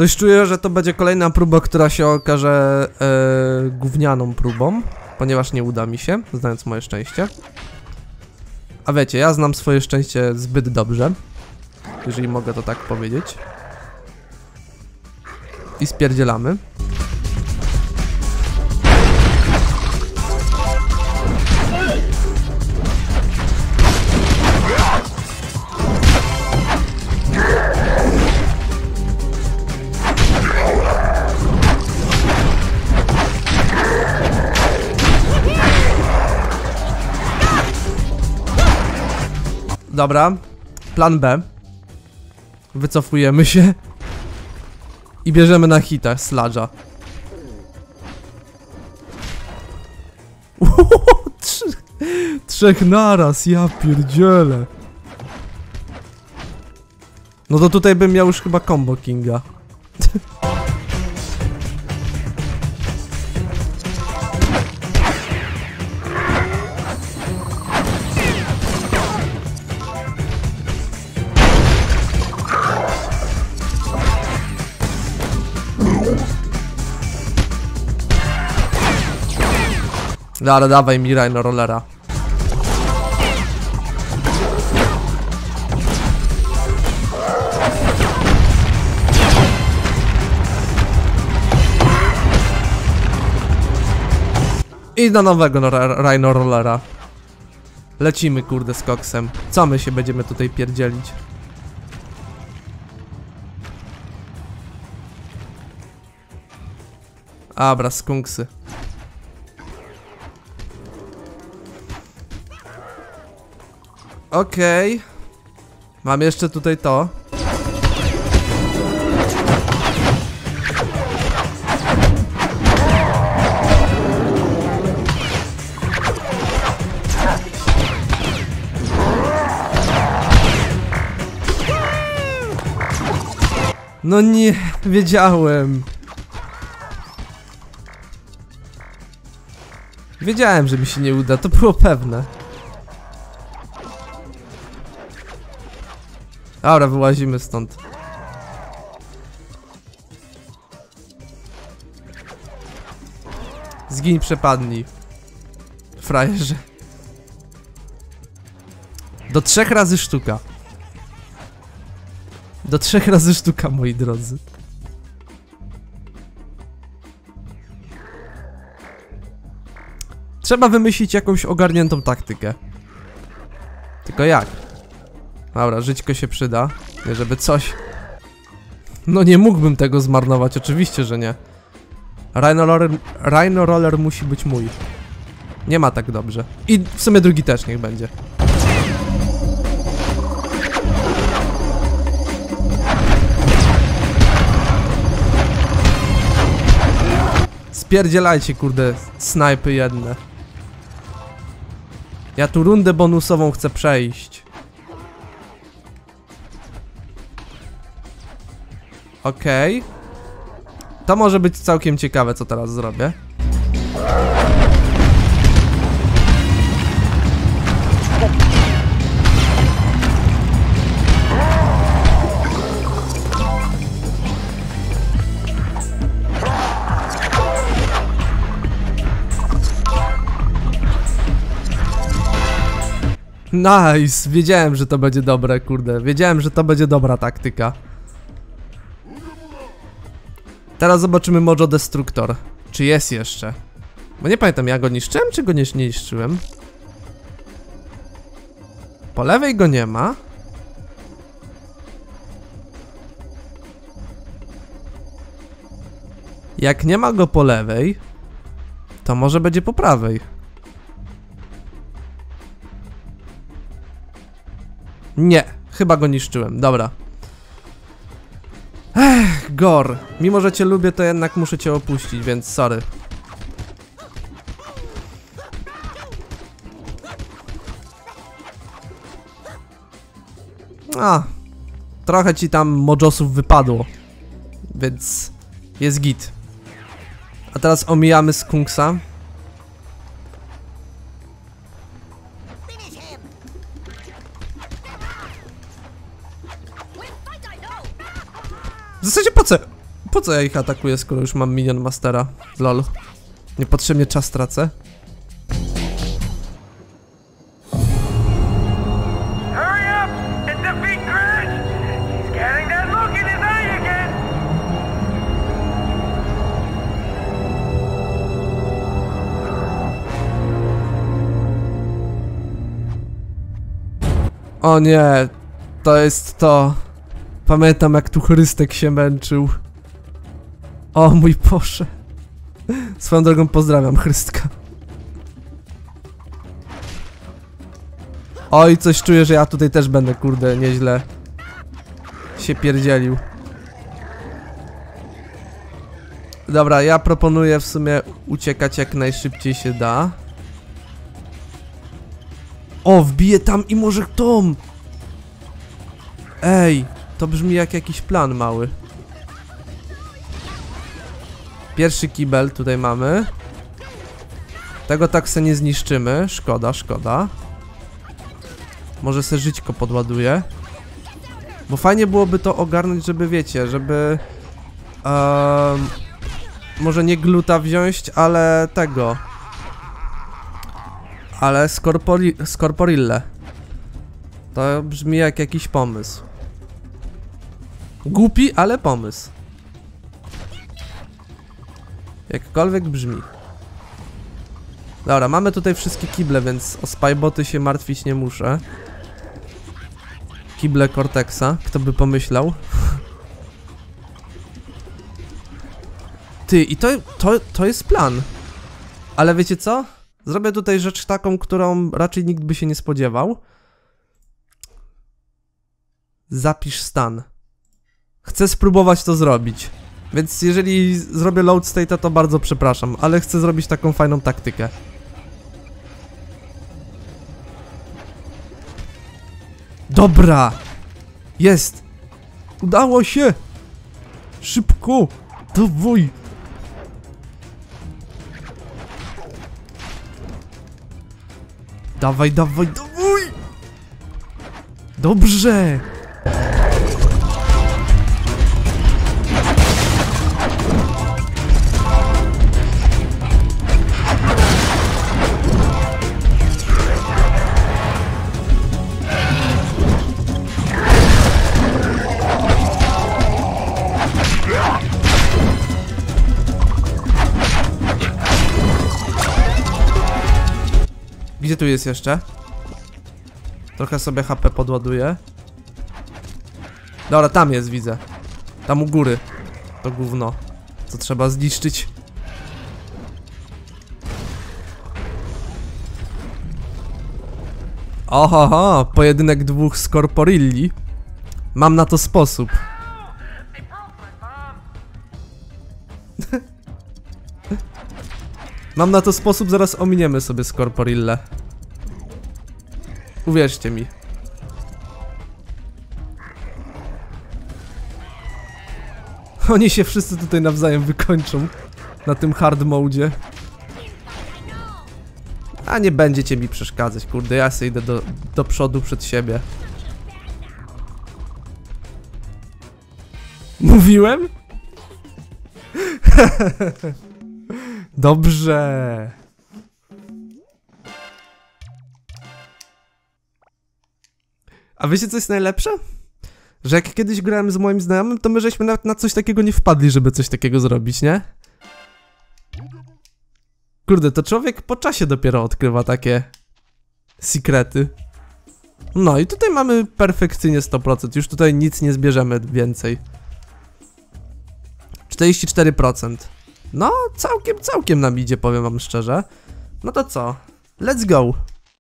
Coś czuję, że to będzie kolejna próba, która się okaże gównianą próbą, ponieważ nie uda mi się, znając moje szczęście. A wiecie, ja znam swoje szczęście zbyt dobrze, jeżeli mogę to tak powiedzieć. I spierdzielamy. Dobra, plan B. Wycofujemy się i bierzemy na hita Sludge'a. Trzech naraz, ja pierdzielę. No to tutaj bym miał już chyba combo kinga. Dobra, dawaj mi Rhino Rollera. I na nowego Rhino Rollera. Lecimy kurde z koksem. Co my się będziemy tutaj pierdzielić? Abra, skunksy. Okej. Mam jeszcze tutaj to. No nie, wiedziałem. Wiedziałem, że mi się nie uda, to było pewne. Dobra, wyłazimy stąd. Zgiń, przepadnij. Frajerze. Do 3 razy sztuka. Do 3 razy sztuka, moi drodzy. Trzeba wymyślić jakąś ogarniętą taktykę. Tylko jak? Dobra, żyćko się przyda. Nie, żeby coś... No nie mógłbym tego zmarnować, oczywiście, że nie. Rhino Roller musi być mój. Nie ma tak dobrze. I w sumie drugi też niech będzie. Spierdzielajcie, kurde, snajpy jedne. Ja tu rundę bonusową chcę przejść. Okej. To może być całkiem ciekawe, co teraz zrobię. Nice, wiedziałem, że to będzie dobre, kurde. Wiedziałem, że to będzie dobra taktyka. Teraz zobaczymy Mojo Destruktor. Czy jest jeszcze? Bo nie pamiętam, ja go niszczyłem, czy go nie niszczyłem? Po lewej go nie ma. Jak nie ma go po lewej, to może będzie po prawej. Nie, chyba go niszczyłem, dobra. Ech, Gor. Mimo, że cię lubię, to jednak muszę cię opuścić, więc sorry. A, trochę ci tam mojosów wypadło, więc jest git. A teraz omijamy skunksa. W zasadzie po co? Po co ja ich atakuję, skoro już mam Minion Mastera? Lol. Niepotrzebnie czas tracę. O nie, to jest to. Pamiętam, jak tu Chrystek się męczył. O mój Boże. Swoją drogą pozdrawiam Chrystka. Oj, coś czuję, że ja tutaj też będę, kurde, nieźle się pierdzielił. Dobra, ja proponuję w sumie uciekać jak najszybciej się da. O, wbiję tam i może tom. Ej, to brzmi jak jakiś plan mały. Pierwszy kibel tutaj mamy. Tego tak se nie zniszczymy. Szkoda, szkoda. Może se żyćko podładuję. Bo fajnie byłoby to ogarnąć, żeby wiecie, żeby... może nie gluta wziąć, ale tego... Ale Scorporille. To brzmi jak jakiś pomysł. Głupi, ale pomysł. Jakkolwiek brzmi. Dobra, mamy tutaj wszystkie kible, więc o spyboty się martwić nie muszę. Kible Cortexa, kto by pomyślał. Ty, i to jest plan. Ale wiecie co? Zrobię tutaj rzecz taką, którą raczej nikt by się nie spodziewał. Zapisz stan. Chcę spróbować to zrobić. Więc jeżeli zrobię load state, to bardzo przepraszam, ale chcę zrobić taką fajną taktykę. Dobra! Jest! Udało się! Szybko! Dawaj! Dawaj, dawaj, dawaj! Dobrze! Gdzie tu jest jeszcze? Trochę sobie HP podładuję. Dobra, tam jest, widzę. Tam u góry. To gówno, co trzeba zniszczyć. Ohoho, pojedynek dwóch Scorporilli. Mam na to sposób. Mam na to sposób, zaraz ominiemy sobie Scorporille. Uwierzcie mi. Oni się wszyscy tutaj nawzajem wykończą na tym hard modzie. A nie będziecie mi przeszkadzać, kurde, ja sobie idę do przodu przed siebie. Mówiłem? Dobrze. A wiecie, co jest najlepsze? Że jak kiedyś grałem z moim znajomym, to my żeśmy nawet na coś takiego nie wpadli, żeby coś takiego zrobić, nie? Kurde, to człowiek po czasie dopiero odkrywa takie sekrety. No i tutaj mamy perfekcyjnie 100%, już tutaj nic nie zbierzemy więcej. 44%. No, całkiem nam idzie, powiem wam szczerze. No to co? Let's go!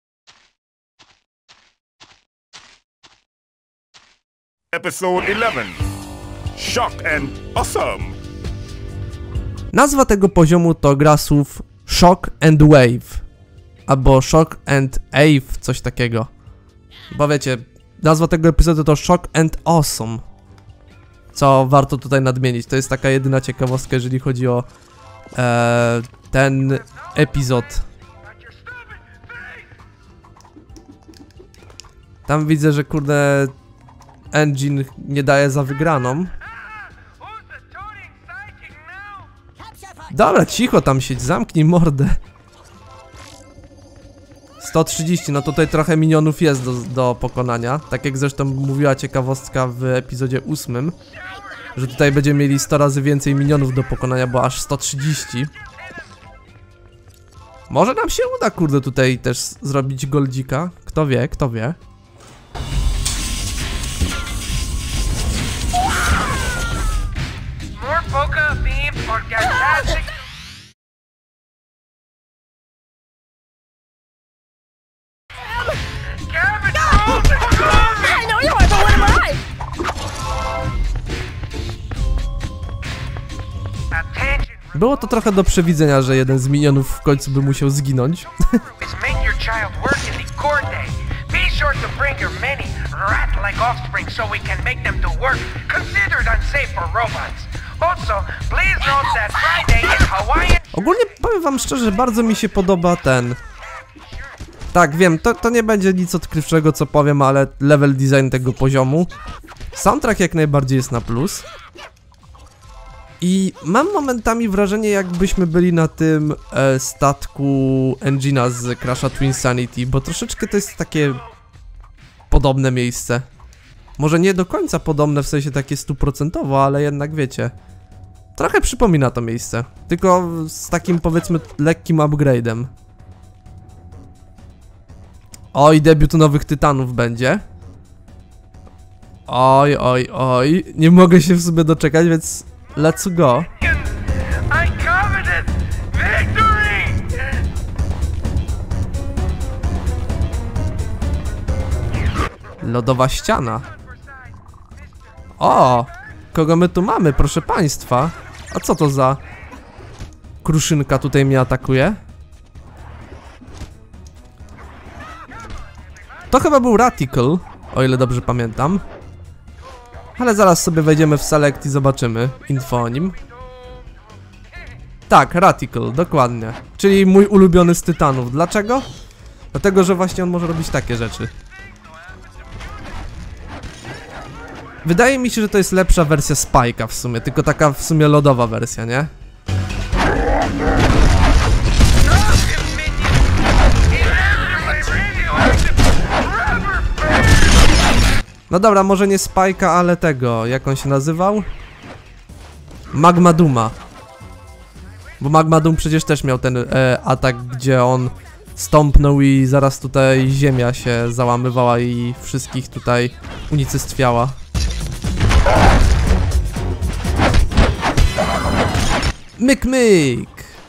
Episode 11. Shock and Awesome. Nazwa tego poziomu to gra słów Shock and Wave. Albo Shock and Ave, coś takiego. Bo wiecie, nazwa tego epizodu to Shock and Awesome. Co warto tutaj nadmienić, to jest taka jedyna ciekawostka, jeżeli chodzi o ten epizod. Tam widzę, że kurde engine nie daje za wygraną. Dobra, cicho tam siedź, zamknij mordę. 130, no tutaj trochę minionów jest do pokonania. Tak jak zresztą mówiła ciekawostka w epizodzie 8, że tutaj będziemy mieli 100 razy więcej minionów do pokonania, bo aż 130. Może nam się uda, kurde, tutaj też zrobić goldzika. Kto wie, kto wie. Było to trochę do przewidzenia, że jeden z minionów w końcu by musiał zginąć. Ogólnie powiem wam szczerze, bardzo mi się podoba ten... Tak, wiem, to nie będzie nic odkrywczego, co powiem, ale level design tego poziomu. Soundtrack jak najbardziej jest na plus. I mam momentami wrażenie, jakbyśmy byli na tym statku Engina z Crasha Twinsanity, bo troszeczkę to jest takie podobne miejsce. Może nie do końca podobne, w sensie takie 100%, ale jednak wiecie. Trochę przypomina to miejsce, tylko z takim powiedzmy lekkim upgrade'em. Oj, debiut nowych tytanów będzie. Oj, oj, oj. Nie mogę się w sobie doczekać, więc let's go. Lodowa ściana. O! Kogo my tu mamy, proszę państwa? A co to za kruszynka tutaj mnie atakuje? To chyba był Raticle, o ile dobrze pamiętam. Ale zaraz sobie wejdziemy w select i zobaczymy info o nim. Tak, Raticle, dokładnie. Czyli mój ulubiony z tytanów. Dlaczego? Dlatego, że właśnie on może robić takie rzeczy. Wydaje mi się, że to jest lepsza wersja Spike'a w sumie, tylko taka w sumie lodowa wersja, nie? No dobra, może nie Spike'a, ale tego, jak on się nazywał? Magma Dooma. Bo Magma Doom przecież też miał ten atak, gdzie on stąpnął i zaraz tutaj ziemia się załamywała i wszystkich tutaj unicestwiała. Myk, myk!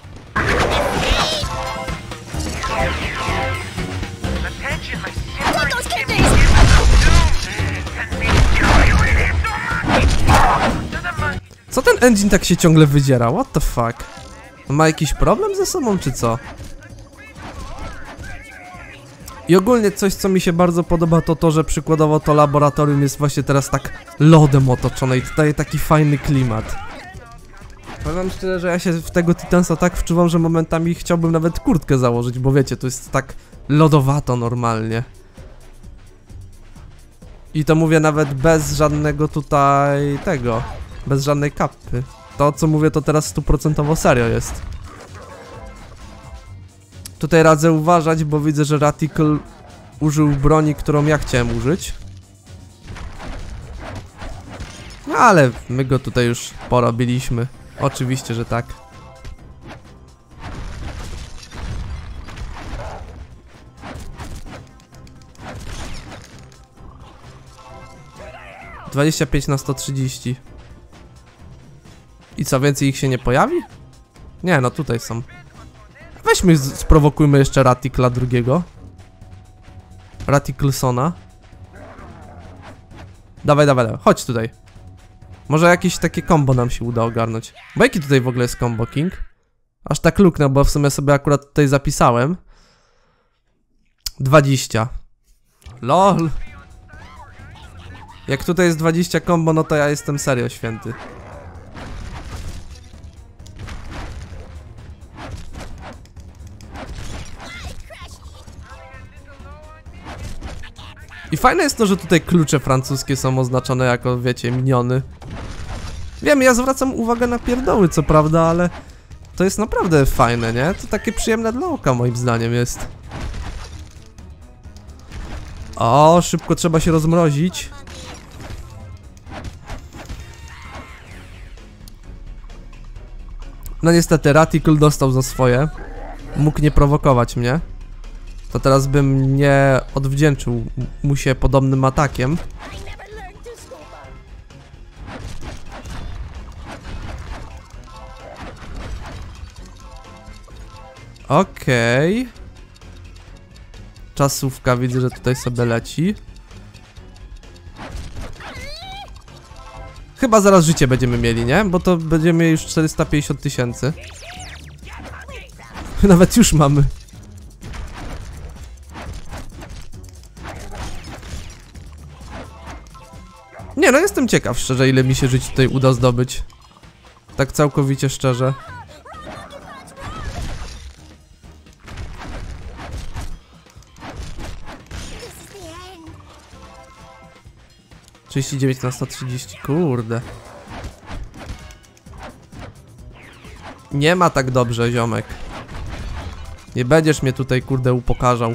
Co ten engine tak się ciągle wydziera? What the fuck? Ma jakiś problem ze sobą, czy co? I ogólnie coś, co mi się bardzo podoba, to to, że przykładowo to laboratorium jest właśnie teraz tak lodem otoczone i tutaj taki fajny klimat. Powiem szczerze, że ja się w tego Titansa tak wczuwam, że momentami chciałbym nawet kurtkę założyć, bo wiecie, to jest tak lodowato normalnie. I to mówię nawet bez żadnego tutaj tego, bez żadnej kapy. To, co mówię, to teraz 100% serio jest. Tutaj radzę uważać, bo widzę, że Raticle użył broni, którą ja chciałem użyć. No ale my go tutaj już porobiliśmy. Oczywiście, że tak. (25/130) I co, więcej ich się nie pojawi? Nie, no tutaj są. Weźmy, sprowokujmy jeszcze Raticla drugiego. Raticlesona. Dawaj, dawaj, dawaj, chodź tutaj. Może jakieś takie combo nam się uda ogarnąć. Bo jaki tutaj w ogóle jest combo king? Aż tak luknę, bo w sumie sobie akurat tutaj zapisałem. 20. LOL. Jak tutaj jest 20 combo, no to ja jestem serio święty. I fajne jest to, że tutaj klucze francuskie są oznaczone jako, wiecie, miniony. Wiem, ja zwracam uwagę na pierdoły, co prawda, ale to jest naprawdę fajne, nie? To takie przyjemne dla oka moim zdaniem jest. O, szybko trzeba się rozmrozić. No niestety, Raticle dostał za swoje. Mógł nie prowokować mnie. To teraz bym nie odwdzięczył mu się podobnym atakiem. Okej. Czasówka, widzę, że tutaj sobie leci. Chyba zaraz życie będziemy mieli, nie? Bo to będziemy już 450 000. Nawet już mamy. Nie, no jestem ciekaw szczerze, ile mi się żyć tutaj uda zdobyć. Tak całkowicie szczerze. — 39 na 130, kurde. Nie ma tak dobrze, ziomek. Nie będziesz mnie tutaj, kurde, upokarzał.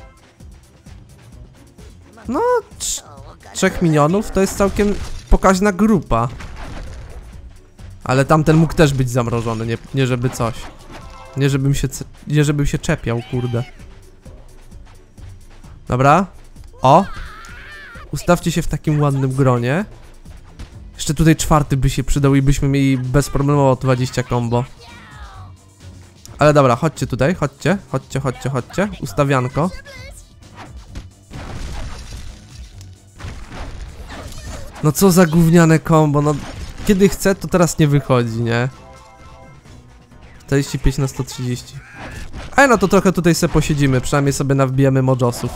No, 3 minionów to jest całkiem pokaźna grupa. Ale tamten mógł też być zamrożony, nie żeby coś. Nie żebym się czepiał, kurde. Dobra. O! Ustawcie się w takim ładnym gronie. Jeszcze tutaj 4 by się przydał i byśmy mieli bezproblemowo 20 combo. Ale dobra, chodźcie tutaj, chodźcie. Ustawianko. No co za gówniane combo, no kiedy chcę, to teraz nie wychodzi, nie? 45 na 130. Ale no to trochę tutaj sobie posiedzimy, przynajmniej sobie nawbijemy mojosów.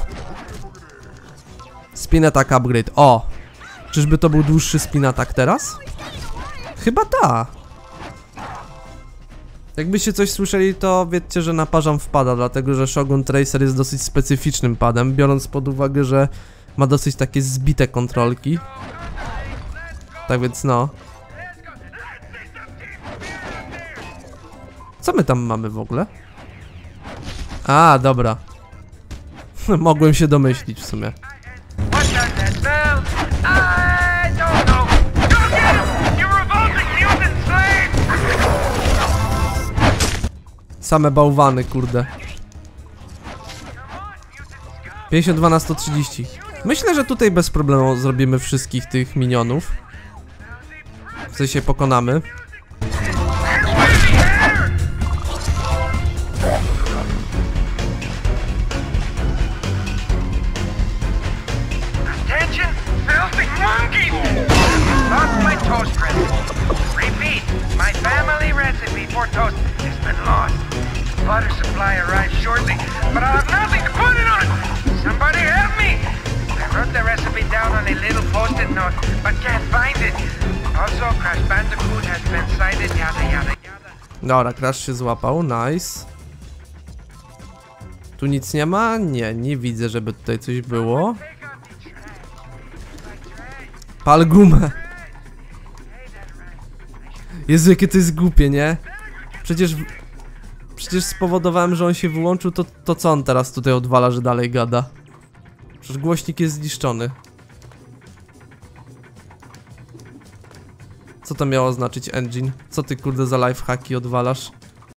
Spin attack upgrade, o! Czyżby to był dłuższy spin attack teraz? Chyba ta. Jakbyście coś słyszeli, to wiedzcie, że naparzam wpada, dlatego że Shogun Tracer jest dosyć specyficznym padem, biorąc pod uwagę, że ma dosyć takie zbite kontrolki. Tak więc no. Co my tam mamy w ogóle? A, dobra. Mogłem się domyślić w sumie. Same bałwany, kurde. 52 na 130. Myślę, że tutaj bez problemu zrobimy wszystkich tych minionów. W sensie pokonamy. Water supply arrives shortly, but I'll have nothing to put it on! Somebody help me! I wrote the recipe down on a little post-it note, but can't find it. Also, Crash Bandicoot has been sighted, yada yada yada. Dobra, Crash się złapał, nice. Tu nic nie ma? Nie widzę, żeby tutaj coś było. Pal gumę. Jezu, jakie to jest głupie, nie? Przecież spowodowałem, że on się wyłączył, to co on teraz tutaj odwala, że dalej gada? Przecież głośnik jest zniszczony. Co to miało znaczyć, engine? Co ty, kurde, za lifehacki odwalasz?